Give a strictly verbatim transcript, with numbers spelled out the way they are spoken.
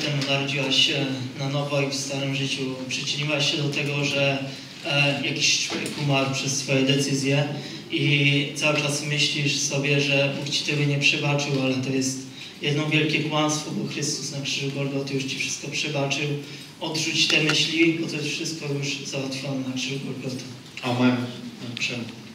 temu narodziłaś się na nowo i w starym życiu przyczyniłaś się do tego, że e, jakiś człowiek umarł przez swoje decyzje i cały czas myślisz sobie, że Bóg ci tego nie przebaczył, ale to jest jedno wielkie kłamstwo, bo Chrystus na krzyżu Golgoty już ci wszystko przebaczył. Odrzuć te myśli, bo to jest wszystko już załatwione na krzyżu Golgoty. Amen.